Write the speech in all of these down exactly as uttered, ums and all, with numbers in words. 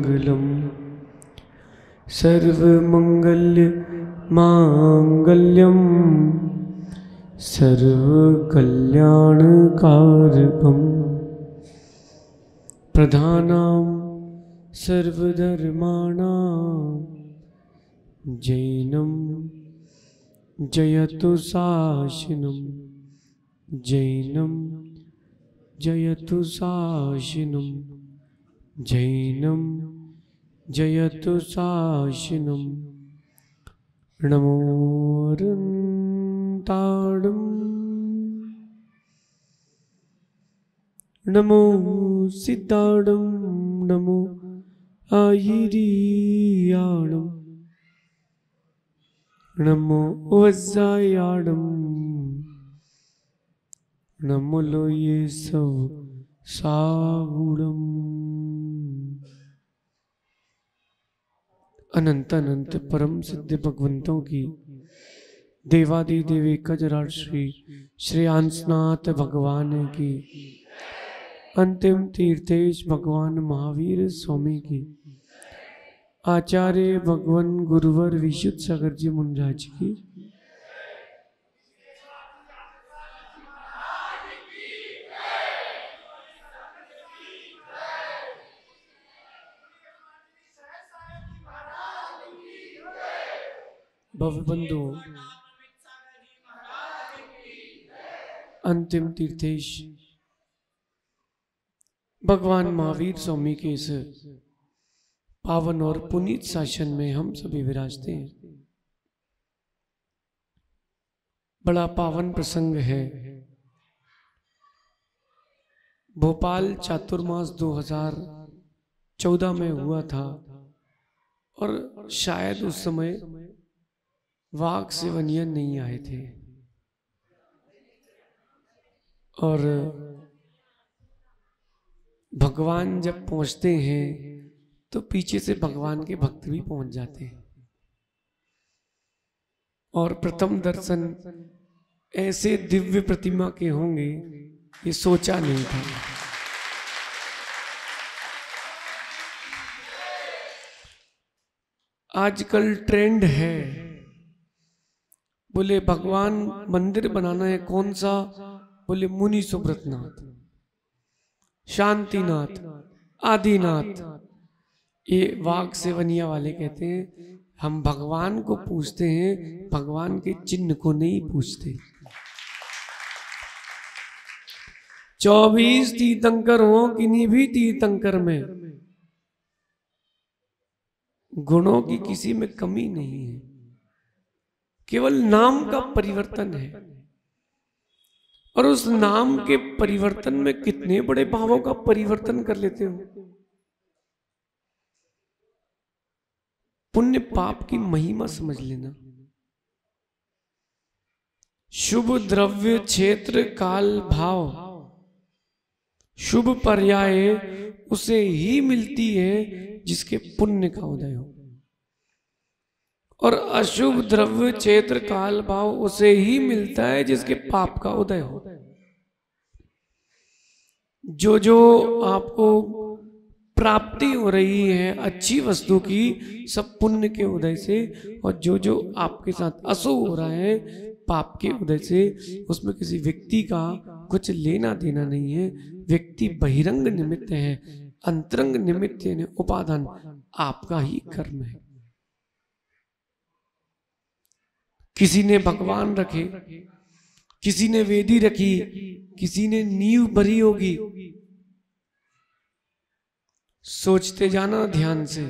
मंगलम सर्वमंगल्य मांगल्यम सर्वकल्याणकारकम प्रधानां सर्वधर्माणां जैनं जयतु शासनं जैनं जयतु शासनं जैनं जयतु शासनं नमो रन्ताडं नमो सिद्धाडं नमो आयिरियाडं नमो वज्रायाडं नमो लोये सव सागुणम। अनंत अनंत परम सिद्ध भगवंतों की देवादि देवी कजराट श्री श्री अंशनाथ भगवान की अंतिम तीर्थेश भगवान महावीर स्वामी की आचार्य भगवान गुरुवर विशुद्ध सागर जी मुंजाज की भवबंधु अंतिम तीर्थेश भगवान महावीर स्वामी के इस पावन और पुनीत शासन में हम सभी विराजते हैं। बड़ा पावन प्रसंग है। भोपाल चातुर्मास दो हज़ार चौदह में हुआ था और शायद उस समय वाक सेवनियन नहीं आए थे और भगवान जब पहुंचते हैं तो पीछे से भगवान के भक्त भी पहुंच जाते हैं और प्रथम दर्शन ऐसे दिव्य प्रतिमा के होंगे ये सोचा नहीं था। आजकल ट्रेंड है, बोले भगवान मंदिर बनाना है कौन सा, बोले मुनि सुब्रतनाथ, शांतिनाथ, आदिनाथ। ये वाग सेवनिया वाले कहते हैं हम भगवान को पूछते हैं, भगवान के चिन्ह को नहीं पूछते। चौबीस तीर्थंकर हो, किन्हीं भी तीर्थंकर में गुणों की किसी में कमी नहीं है, केवल नाम का परिवर्तन है और उस नाम के परिवर्तन में कितने बड़े भावों का परिवर्तन कर लेते हो। पुण्य पाप की महिमा समझ लेना। शुभ द्रव्य क्षेत्र काल भाव शुभ पर्याय उसे ही मिलती है जिसके पुण्य का उदय हो और अशुभ द्रव्य क्षेत्र काल भाव उसे ही मिलता है जिसके पाप का उदय हो। जो जो आपको प्राप्ति हो रही है अच्छी वस्तु की, सब पुण्य के उदय से, और जो जो आपके साथ अशुभ हो रहा है पाप के उदय से, उसमें किसी व्यक्ति का कुछ लेना देना नहीं है। व्यक्ति बहिरंग निमित्त है, अंतरंग निमित्त यानी उपादान आपका ही कर्म है। किसी ने भगवान रखे, किसी ने वेदी रखी, किसी ने नींव भरी होगी। सोचते जाना ध्यान से,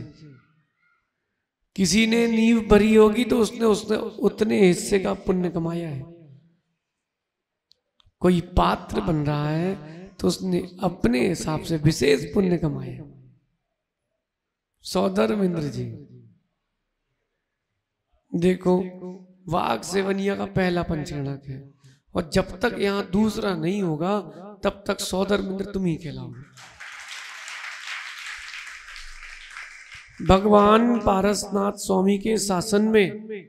किसी ने नींव भरी होगी तो उसने उसने उतने हिस्से का पुण्य कमाया है। कोई पात्र बन रहा है तो उसने अपने हिसाब से विशेष पुण्य कमाया। सौधर्मेंद्र जी देखो, वाग सेवनिया का पहला पंचगणक है और जब तक यहां दूसरा नहीं होगा तब तक सौधर्मेंद्र तुम ही कहलाओगे। भगवान पारसनाथ स्वामी के शासन में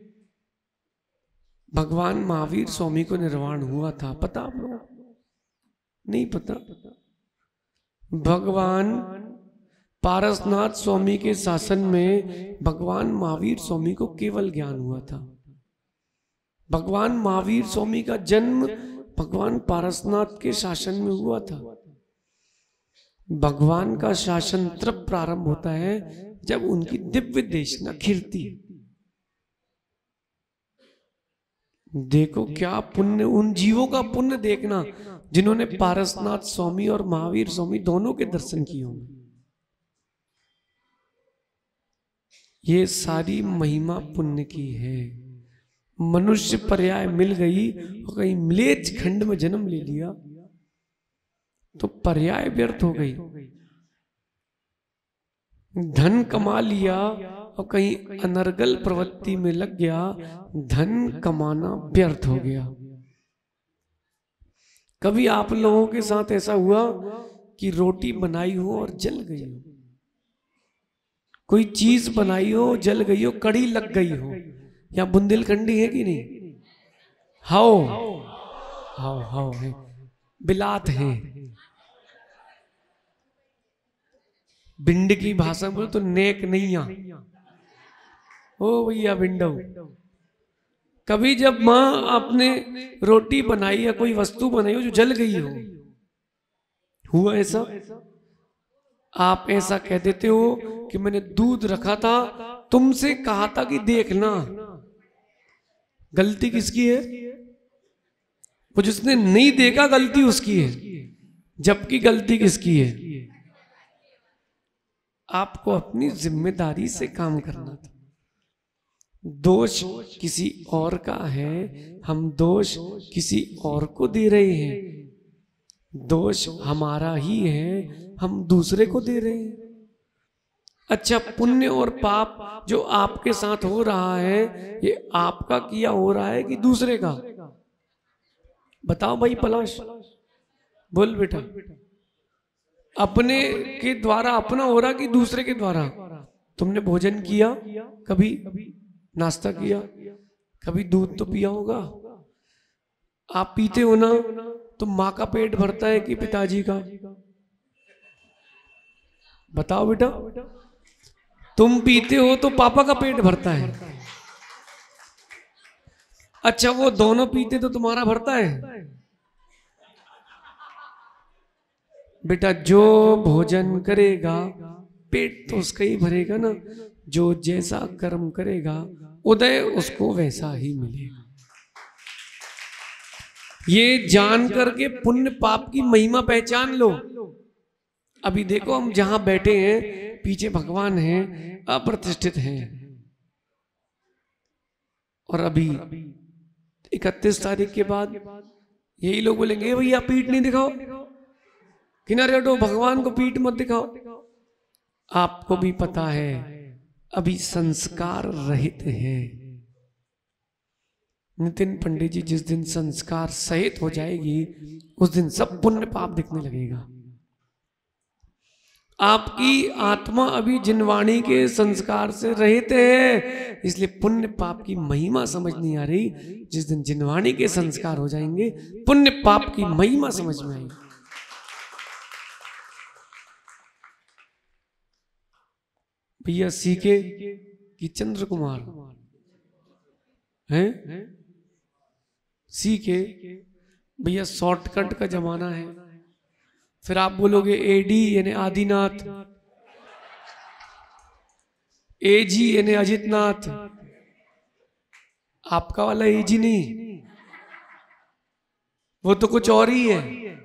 भगवान महावीर स्वामी को निर्वाण हुआ था, पता आप लोग नहीं पता? भगवान पारसनाथ स्वामी के शासन में भगवान महावीर स्वामी को केवल ज्ञान हुआ था। भगवान महावीर स्वामी का जन्म भगवान पारसनाथ के शासन में हुआ था। भगवान का शासन तब प्रारंभ होता है जब उनकी दिव्य देशना खिलती है। देखो क्या पुण्य, उन जीवों का पुण्य देखना जिन्होंने पारसनाथ स्वामी और महावीर स्वामी दोनों के दर्शन किए होंगे। ये सारी महिमा पुण्य की है। मनुष्य पर्याय मिल गई और कहीं म्लेच्छ खंड में जन्म ले लिया तो पर्याय व्यर्थ हो गई। धन कमा लिया और कहीं अनर्गल प्रवृत्ति में लग गया, धन कमाना व्यर्थ हो गया। कभी आप लोगों के साथ ऐसा हुआ कि रोटी बनाई हो और जल गई हो, कोई चीज बनाई हो जल गई हो, कड़ी लग गई हो, या बुंदेलखंडी है कि नहीं? हाओ हाओ हाओ है, बिलात है। भिंड की भाषा बोलो तो नेक नहीं आ ओ भैया भिंडो। कभी जब माँ आपने रोटी बनाई या कोई वस्तु बनाई हो जो जल गई हो, हुआ ऐसा? आप ऐसा कह देते हो कि मैंने दूध रखा था, तुमसे कहा था कि देखना। गलती किसकी है? वो जिसने नहीं देखा गलती उसकी है, जबकि गलती किसकी है? आपको अपनी जिम्मेदारी से काम करना था। दोष किसी और का है, हम दोष किसी और को दे रहे हैं। दोष हमारा ही है, हम दूसरे को दे रहे हैं। अच्छा, पुण्य और पाप जो आपके साथ हो रहा है, ये आपका किया हो रहा है कि दूसरे का? बताओ भाई पलाश, बोल बेटा। अपने के द्वारा अपना हो रहा कि दूसरे के द्वारा? तुमने भोजन किया, कभी नाश्ता किया, कभी दूध तो पिया होगा। आप पीते हो ना, तो माँ का पेट भरता है कि पिताजी का? बताओ बेटा। तुम पीते हो तो पापा का पेट भरता है। अच्छा, वो दोनों पीते तो तुम्हारा भरता है? बेटा, जो भोजन करेगा पेट तो उसका ही भरेगा ना। जो जैसा कर्म करेगा उदय उसको वैसा ही मिलेगा। ये जान करके पुण्य पाप की महिमा पहचान लो। अभी देखो, हम जहां बैठे हैं पीछे भगवान हैं, अप्रतिष्ठित हैं, और अभी इकतीस तारीख के बाद यही लोग बोलेंगे भैया पीठ नहीं दिखाओ, किनारे हटो, भगवान को पीठ मत दिखाओ। आपको भी पता है अभी संस्कार रहित है। नितिन पंडित जी, जिस दिन संस्कार सहित हो जाएगी उस दिन सब पुण्य पाप दिखने लगेगा। आपकी आत्मा अभी जिनवाणी के संस्कार से रहित है, इसलिए पुण्य पाप की महिमा समझ नहीं आ रही। जिस दिन जिनवाणी के संस्कार हो जाएंगे पुण्य पाप की महिमा समझ में आएगी। भैया सीखे कि चंद्र कुमार हैं? सीखे भैया, शॉर्टकट का जमाना है। फिर आप बोलोगे एडी यानी आदिनाथ, एजी यानी अजितनाथ। आपका वाला एजी नहीं, वो तो कुछ और ही है।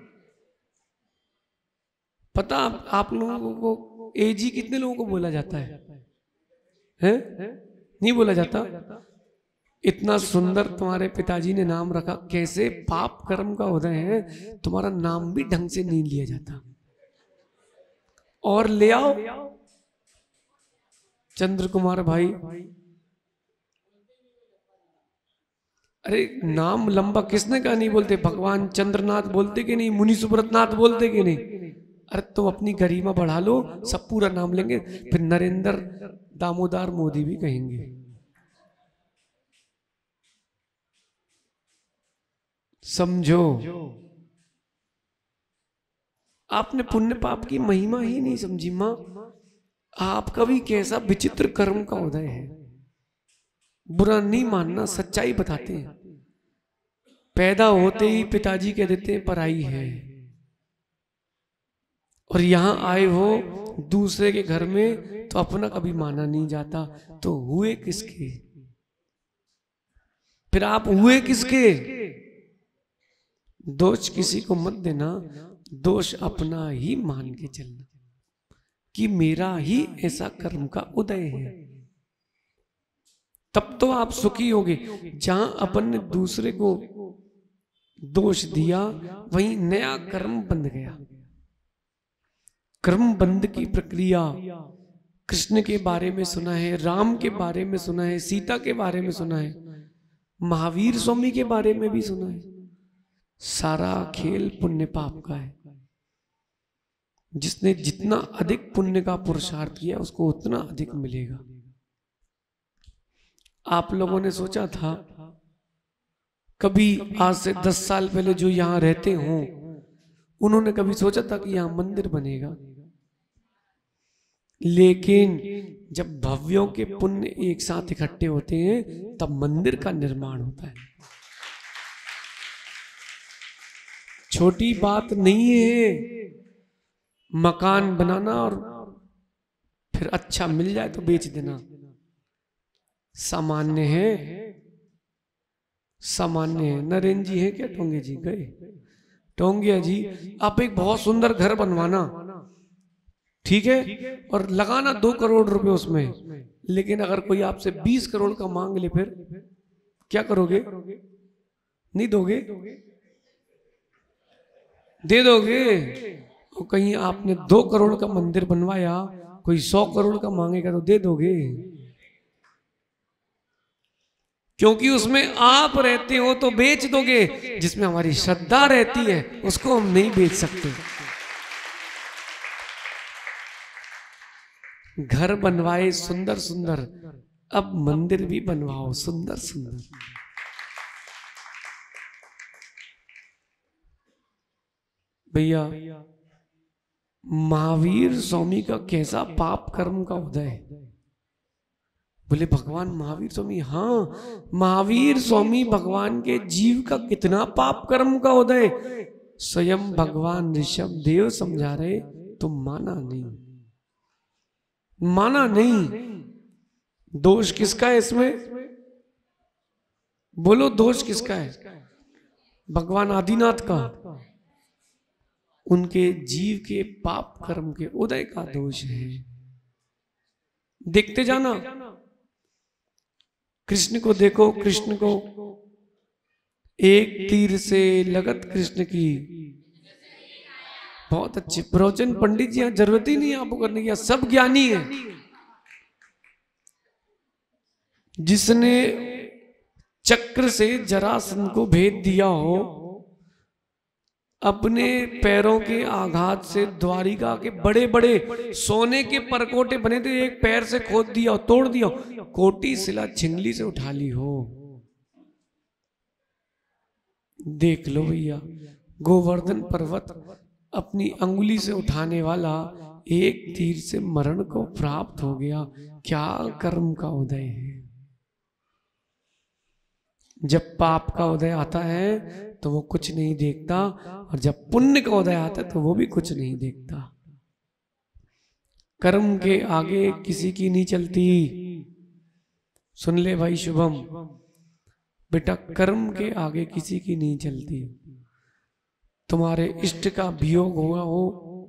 पता आप लोगों को एजी कितने लोगों को बोला जाता है? हैं? नहीं बोला जाता? इतना सुंदर तुम्हारे पिताजी ने नाम रखा, कैसे पाप कर्म का उदय है, तुम्हारा नाम भी ढंग से नहीं लिया जाता। और ले आओ चंद्र कुमार भाई। अरे नाम लंबा किसने कहा नहीं बोलते? भगवान चंद्रनाथ बोलते कि नहीं? मुनि सुब्रतनाथ बोलते कि नहीं? अरे तुम अपनी गरिमा बढ़ा लो, सब पूरा नाम लेंगे, फिर नरेंद्र दामोदर मोदी भी कहेंगे। समझो, आपने पुण्य पाप की महिमा ही नहीं समझी। माँ आपका भी कैसा विचित्र कर्म का उदय है। बुरा नहीं मानना, सच्चाई बताते हैं। पैदा होते ही पिताजी कह देते हैं पराई है, और यहां आए हो दूसरे के घर में तो अपना कभी माना नहीं जाता। तो हुए किसके? फिर आप हुए किसके? दोष किसी को मत देना, दोष अपना ही मान के चलना कि मेरा ही ऐसा कर्म का उदय है। तब तो आप सुखी होगे। जहां अपन ने दूसरे को दोष दिया वहीं नया कर्म बंध गया। कर्म बंध की प्रक्रिया कृष्ण के बारे में सुना है, राम के बारे में सुना है, सीता के बारे में सुना है, महावीर स्वामी के बारे में भी सुना है। सारा खेल पुण्य पाप का है। जिसने जितना अधिक पुण्य का पुरुषार्थ किया उसको उतना अधिक मिलेगा। आप लोगों ने सोचा था कभी आज से दस साल पहले जो यहां रहते हों, उन्होंने कभी सोचा था कि यहां मंदिर बनेगा? लेकिन जब भव्यों के पुण्य एक साथ इकट्ठे होते हैं तब मंदिर का निर्माण होता है। छोटी बात नहीं है मकान बनाना और फिर अच्छा मिल जाए तो बेच देना। सामान्य है, सामान्य है। नरेंद्र जी हैं क्या? टोंगे जी गए? टोंगिया जी, आप एक बहुत सुंदर घर बनवाना, ठीक है, और लगाना दो करोड़ रुपए उसमें, लेकिन अगर कोई आपसे बीस करोड़ का मांग ले फिर क्या करोगे? नहीं दोगे? दे दोगे? और कहीं आपने दो करोड़ का मंदिर बनवाया, कोई सौ करोड़ का मांगेगा तो दे दोगे? क्योंकि उसमें आप रहते हो तो बेच दोगे। जिसमें हमारी श्रद्धा रहती है उसको हम नहीं बेच सकते। घर बनवाए सुंदर सुंदर, अब मंदिर भी बनवाओ सुंदर सुंदर। भैया, महावीर स्वामी का कैसा पाप कर्म का उदय है? बोले भगवान महावीर स्वामी? हाँ, महावीर स्वामी भगवान के जीव का कितना पाप कर्म का उदय। स्वयं भगवान ऋषभ देव समझा रहे, तुम माना नहीं, माना नहीं। दोष किसका है इसमें? बोलो, दोष किसका है? भगवान आदिनाथ का। उनके जीव के पाप कर्म के उदय का दोष है। देखते जाना, कृष्ण को देखो, कृष्ण को एक तीर से लगत कृष्ण की। बहुत अच्छे प्रवचन प्रवचन जी, यहां जरूरत ही नहीं आपको करने की, सब ज्ञानी है। जिसने चक्र से जरासंध को भेद दिया हो, अपने पैरों के आघात से द्वारिका के बड़े बड़े सोने के परकोटे बने थे, एक पैर से खोद दिया, तोड़ दिया, कोटी शिला छिंगली से उठा ली हो। देख लो भैया, गोवर्धन पर्वत अपनी अंगुली से उठाने वाला एक तीर से मरण को प्राप्त हो गया। क्या कर्म का उदय है। जब पाप का उदय आता है तो वो कुछ नहीं देखता, और जब पुण्य का उदय आता है तो वो भी कुछ नहीं देखता। कर्म के आगे किसी की नहीं चलती। सुन ले भाई शुभम, बेटा, कर्म के आगे किसी की नहीं चलती। तुम्हारे इष्ट का वियोग हुआ हो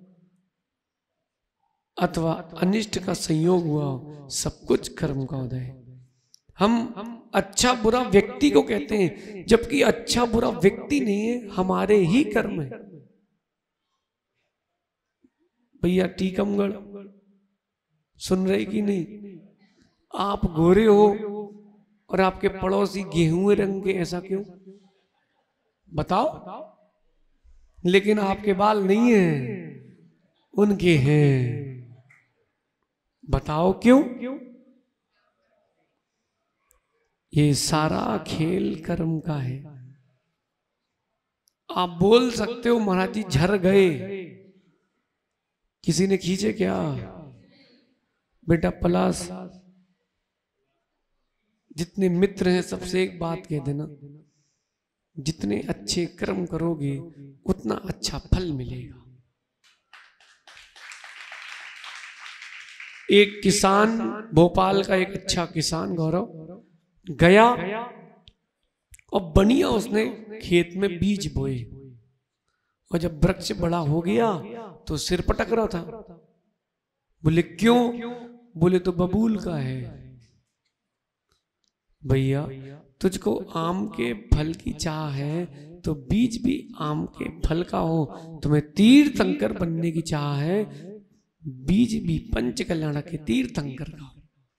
अथवा अनिष्ट का संयोग हुआ हो, सब कुछ कर्म का उदय है। हम अच्छा बुरा व्यक्ति को कहते हैं, जबकि अच्छा बुरा व्यक्ति नहीं है, हमारे ही कर्म है। भैया टीकमगढ़ सुन रहे कि नहीं? आप गोरे हो और आपके पड़ोसी गेहूं रंग के, ऐसा क्यों बताओ? लेकिन आपके बाल नहीं है, उनके हैं। बताओ क्यों? ये सारा खेल कर्म का है। आप बोल सकते हो महाराज जी झर गए, किसी ने खींचे क्या? बेटा पलाश, जितने मित्र हैं सबसे एक बात कह देना, जितने अच्छे कर्म करोगे उतना अच्छा फल मिलेगा। एक किसान, भोपाल का एक अच्छा किसान गौरव गया और बढ़िया उसने खेत में बीज बोए, और जब वृक्ष बड़ा हो गया तो सिर पटक रहा था। बोले क्यों? बोले तो बबूल का है। भैया तुझको आम के फल की चाह है तो बीज भी आम के फल का हो, तुम्हें तीर्थंकर बनने की चाह है, बीज भी पंच कल्याण के तीर्थंकर का।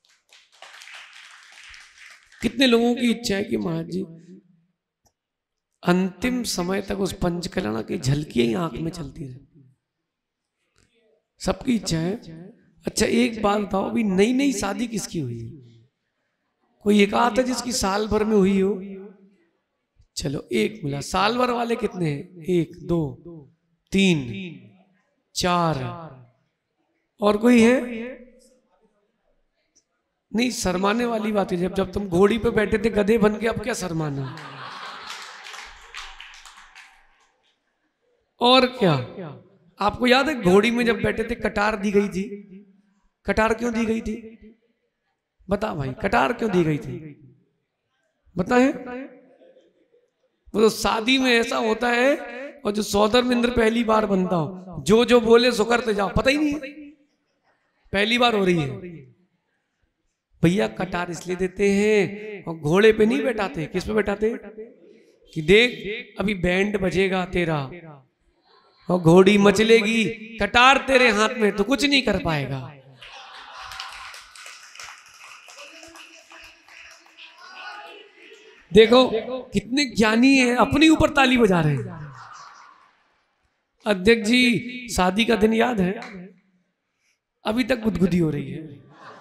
कितने लोगों की इच्छा है कि महाराज जी अंतिम समय तक उस पंच कल्याण की झलकियां ही आंख में चलती रहे, सबकी इच्छा है। अच्छा एक बात बताओ, अभी नई नई शादी किसकी हुई है? कोई एक आध है जिसकी साल भर में हुई हो? चलो एक मिला। साल भर वाले कितने हैं? एक, दो, तीन, चार, और कोई है? नहीं, शर्माने वाली बात है। जब जब तुम घोड़ी पे बैठे थे गधे बन के, अब क्या शर्माना? और क्या? आपको याद है घोड़ी में जब बैठे थे कटार दी गई थी? कटार क्यों दी गई थी? बता भाई, कटार क्यों दी गई थी? बताएं। वो तो शादी में ऐसा होता है, और जो सौदर इंद्र पहली बार बनता हो, जो जो बोले सो करते जाओ, पता ही नहीं है पहली बार हो रही है। भैया कटार इसलिए देते हैं, और घोड़े पे नहीं बैठाते। किस पे बैठाते? कि देख अभी बैंड बजेगा तेरा और घोड़ी मचलेगी, कटार तेरे हाथ में तो कुछ नहीं कर पाएगा। देखो कितने ज्ञानी है, अपने ऊपर ताली बजा रहे हैं। अध्यक्ष जी शादी का दिन याद है? अभी तक गुदगुदी हो रही है।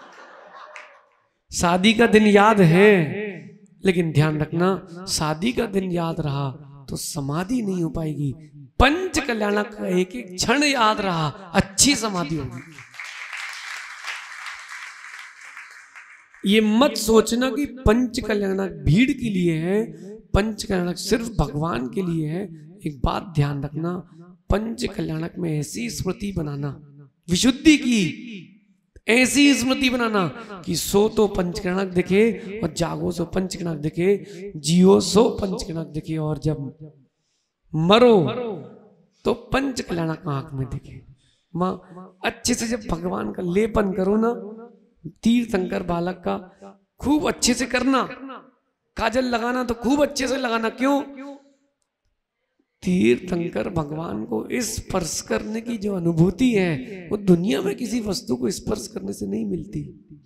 शादी का दिन याद है, लेकिन ध्यान रखना शादी का दिन याद रहा तो समाधि नहीं हो पाएगी। पंच कल्याण का एक एक क्षण याद रहा, अच्छी समाधि होगी। ये मत सोचना कि पंच कल्याणक भीड़ के लिए है, पंच कल्याणक सिर्फ भगवान के लिए है। एक बात ध्यान रखना, पंच कल्याणक में ऐसी स्मृति बनाना, विशुद्धि की ऐसी स्मृति बनाना कि सो तो पंच कल्याणक दिखे और जागो सो पंच कल्याणक दिखे, जियो सो पंच कल्याणक दिखे, और जब मरो तो पंच कल्याणक आंख में दिखे। मां अच्छे से जब भगवान का लेपन करो ना, तीर्थंकर बालक का खूब अच्छे से करना। काजल लगाना तो खूब अच्छे से लगाना। क्यों? तीर्थंकर भगवान को स्पर्श करने की जो अनुभूति है वो दुनिया में किसी वस्तु को स्पर्श करने से नहीं मिलती।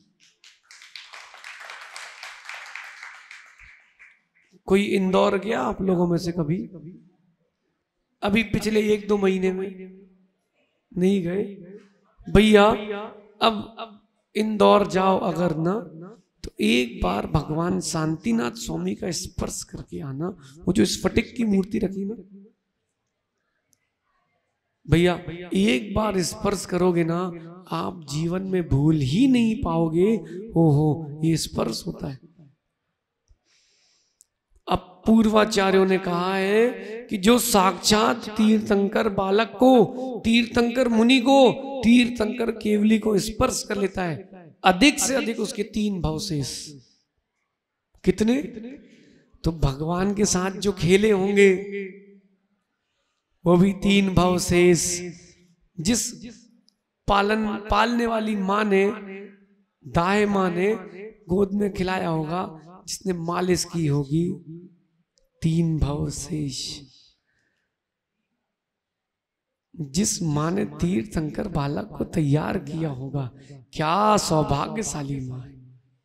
कोई इंदौर गया आप लोगों में से कभी? अभी पिछले एक दो महीने में नहीं गए? भैया अब इंदौर जाओ अगर ना, तो एक बार भगवान शांतिनाथ स्वामी का स्पर्श करके आना। वो जो स्फटिक की मूर्ति रखी ना भैया, एक बार स्पर्श करोगे ना, आप जीवन में भूल ही नहीं पाओगे। ओ हो, ये स्पर्श होता है। अब पूर्वाचार्यों ने कहा है कि जो साक्षात तीर्थंकर बालक को, तीर्थंकर मुनि को, तीर्थंकर केवली को स्पर्श कर लेता है, अधिक से अधिक उसके तीन भाव शेष। कितने? तो भगवान के साथ जो खेले होंगे वो भी तीन भाव शेष। जिस पालन पालने वाली माँ ने, दाए माँ ने गोद में खिलाया होगा, जिसने मालिश की होगी, तीन भाव शेष। जिस माँ ने तीर्थंकर बालक को तैयार किया होगा, क्या सौभाग्यशाली माँ है।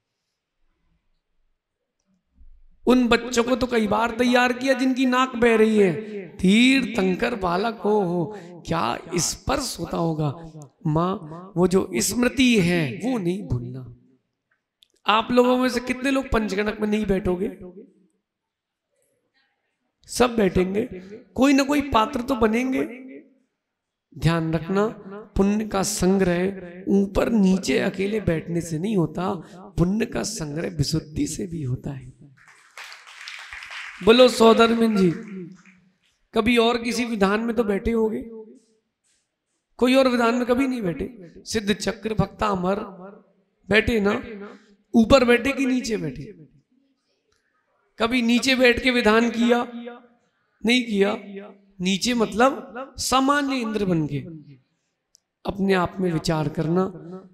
उन बच्चों को तो कई बार तैयार किया जिनकी नाक बह रही है। तीर्थंकर बालक हो, हो क्या स्पर्श होता होगा। माँ वो जो स्मृति है वो नहीं भूलना। आप लोगों में से कितने लोग पंचगणक में नहीं बैठोगे? सब बैठेंगे। कोई ना कोई पात्र तो बनेंगे। ध्यान रखना, पुण्य का संग्रह ऊपर नीचे अकेले बैठने से नहीं होता, पुण्य का संग्रह विशुद्धि से भी होता है। बोलो सौधर्मिन जी, कभी और किसी विधान में तो बैठे होगे, कोई और विधान में कभी नहीं बैठे। सिद्ध चक्र भक्ता अमर बैठे ना, ऊपर बैठे कि नीचे बैठे? कभी नीचे बैठ के विधान किया? नहीं किया। नीचे मतलब सामान्य इंद्र बन के अपने आप में विचार करना।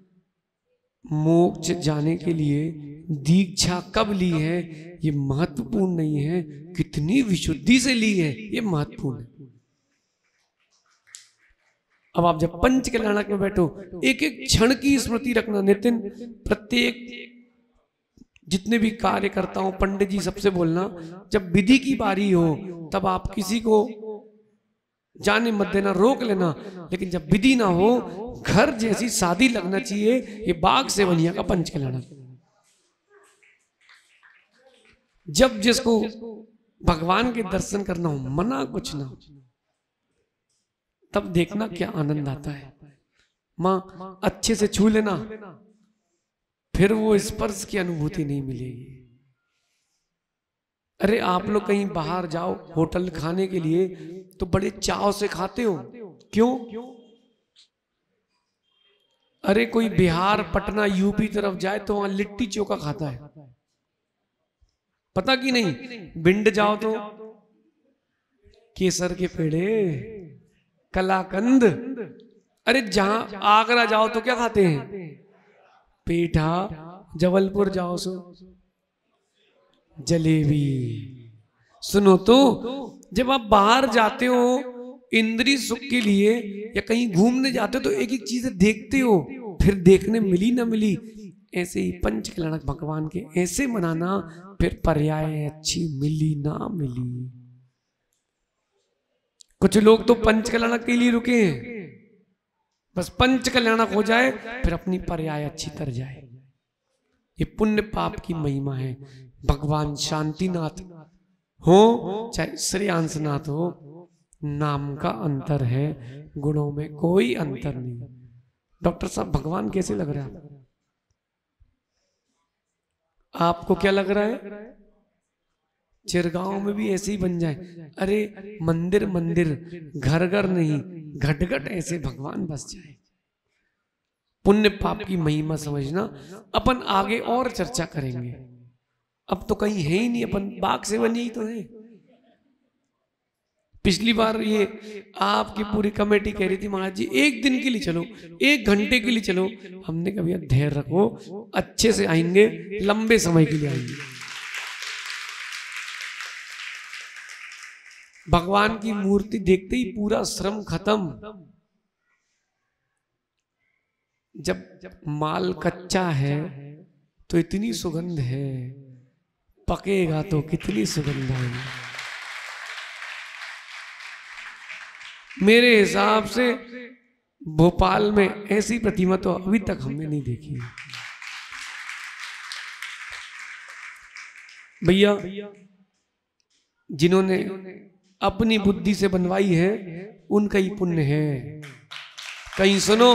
मोक्ष जाने के लिए दीक्षा कब ली है ये महत्वपूर्ण नहीं है, कितनी विशुद्धि से ली है ये महत्वपूर्ण है। अब आप जब पंच कल्याणक में बैठो, एक एक क्षण की स्मृति रखना। नितिन, प्रत्येक जितने भी कार्य करता हूं, पंडित जी सबसे बोलना, जब विधि की बारी हो तब आप किसी को जाने मत देना, रोक लेना, लेकिन जब विधि ना हो, घर जैसी शादी लगना चाहिए। ये बाघ सेवनिया का पंच कल्याणक। जब जिसको भगवान के दर्शन करना हो, मना कुछ ना हो, तब देखना क्या आनंद आता है। मां अच्छे से छू लेना, फिर वो स्पर्श की अनुभूति नहीं मिलेगी। अरे आप लोग कहीं बाहर जाओ होटल खाने के लिए तो बड़े चाव से खाते हो, क्यों? अरे कोई बिहार, पटना, यूपी तरफ जाए तो वहां लिट्टी चोखा खाता है, पता कि नहीं? भिंड जाओ तो केसर के पेड़े, कलाकंद। अरे जहां आगरा जाओ तो क्या खाते हैं? पेठा। जबलपुर जाओ सो जलेबी। सुनो तो, जब आप बाहर जाते हो इंद्रिय सुख के लिए या कहीं घूमने जाते हो तो एक एक चीजें देखते हो, फिर देखने मिली ना मिली। ऐसे ही पंच कल्याणक भगवान के ऐसे मनाना, फिर पर्याय अच्छी मिली ना मिली। कुछ लोग तो पंच कल्याणक के लिए रुके हैं, बस पंच कल्याणक हो जाए फिर अपनी पर्याय अच्छी कर जाए। ये पुण्य पाप की महिमा है। भगवान शांतिनाथ हो चाहे श्रेयांसनाथ हो, नाम का अंतर है, गुणों में कोई अंतर नहीं। डॉक्टर साहब भगवान कैसे लग रहा है आपको? क्या लग रहा है? चिरगांव में भी ऐसे ही बन जाए। अरे मंदिर मंदिर, घर घर नहीं, घट घट ऐसे भगवान बस जाए। पुण्य पाप की महिमा समझना। अपन आगे और चर्चा करेंगे, अब तो कहीं है ही नहीं, अपन बाघ सेवन ही तो है। पिछली बार ये आपकी पूरी कमेटी कह रही थी महाराज जी एक दिन के लिए चलो, एक घंटे के लिए चलो। हमने कहा भैया धैर्य रखो, अच्छे से आएंगे, लंबे समय के लिए आएंगे। भगवान की मूर्ति देखते ही पूरा श्रम खत्म। जब जब माल कच्चा है तो इतनी सुगंध है, पकेगा तो कितनी सुगंध आएगी। मेरे हिसाब से भोपाल में ऐसी प्रतिमा तो अभी तक हमने नहीं देखी। भैया जिन्होंने अपनी बुद्धि से बनवाई है उनका ही पुण्य है। कहीं सुनो,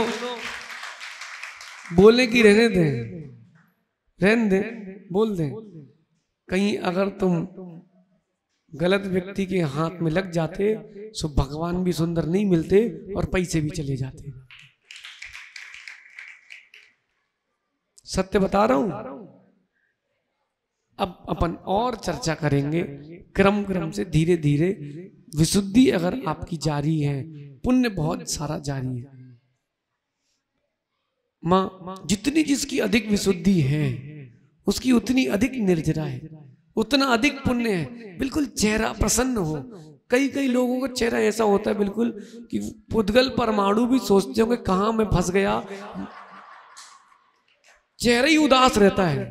बोले कि रहने दे, रहने दे, बोल दे। कहीं अगर तुम गलत व्यक्ति के हाथ में लग जाते तो भगवान भी सुंदर नहीं मिलते और पैसे भी चले जाते। सत्य बता रहा हूं। अब अपन और चर्चा करेंगे क्रम क्रम से, धीरे धीरे। विशुद्धि अगर आपकी जारी है, पुण्य बहुत सारा जारी है। मां जितनी जिसकी अधिक विशुद्धि है उसकी उतनी अधिक निर्जरा है, उतना अधिक पुण्य है। बिल्कुल चेहरा प्रसन्न हो। कई कई लोगों का चेहरा ऐसा होता है बिल्कुल कि पुद्गल परमाणु भी सोचते होंगे कहां मैं फंस गया। चेहरा ही उदास रहता है।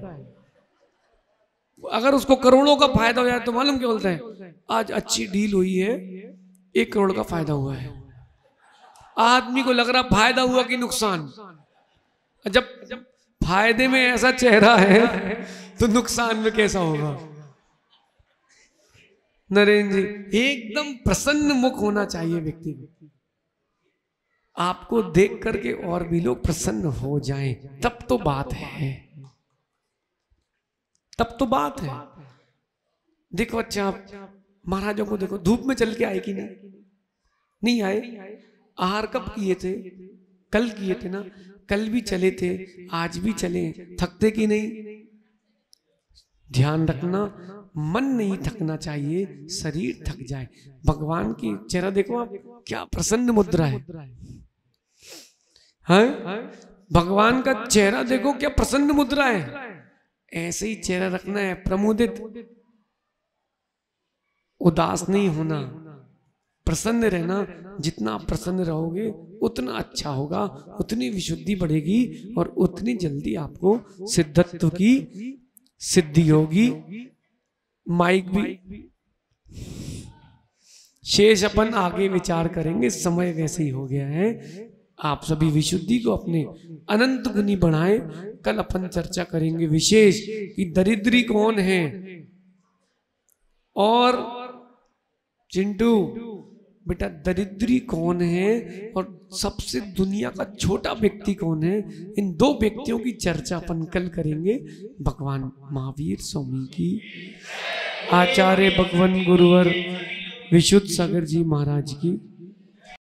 अगर उसको करोड़ों का फायदा हो जाए तो मालूम क्या बोलते हैं, आज अच्छी डील हुई है, एक करोड़ का फायदा हुआ है। आदमी को लग रहा फायदा हुआ कि नुकसान। जब जब फायदे में ऐसा चेहरा है तो नुकसान में कैसा होगा? नरेंद्र जी, एकदम प्रसन्न मुख होना चाहिए व्यक्ति को। आपको देख करके और भी लोग प्रसन्न हो जाएं, तब तो बात है, तब तो बात है। देखो अच्छा, आप महाराजों को देखो, धूप में चल के आए कि नहीं? नहीं आए। आहार कब किए थे? कल किए थे ना। कल भी चले थे, आज भी चले, थकते कि नहीं? ध्यान रखना, मन नहीं थकना चाहिए, शरीर थक जाए। भगवान की चेहरा देखो आप, क्या प्रसन्न मुद्रा है, हैं? भगवान का चेहरा देखो, क्या प्रसन्न मुद्रा है। ऐसे ही चेहरा रखना है, प्रमुदित, उदास नहीं होना, प्रसन्न रहना। जितना आप प्रसन्न रहोगे उतना अच्छा होगा, उतनी विशुद्धि बढ़ेगी और उतनी जल्दी आपको सिद्धत्व की सिद्धि होगी। माइक भी शेष अपन आगे विचार करेंगे, समय वैसे ही हो गया है। आप सभी विशुद्धि को अपने अनंत गुनी बढ़ाएं। कल अपन चर्चा करेंगे विशेष कि दरिद्री कौन है, और चिंटू बेटा दरिद्री कौन है और सबसे दुनिया का छोटा व्यक्ति कौन है, इन दो व्यक्तियों की चर्चा अपन कल करेंगे। भगवान महावीर स्वामी की, आचार्य भगवान गुरुवर विशुद्ध सागर जी महाराज की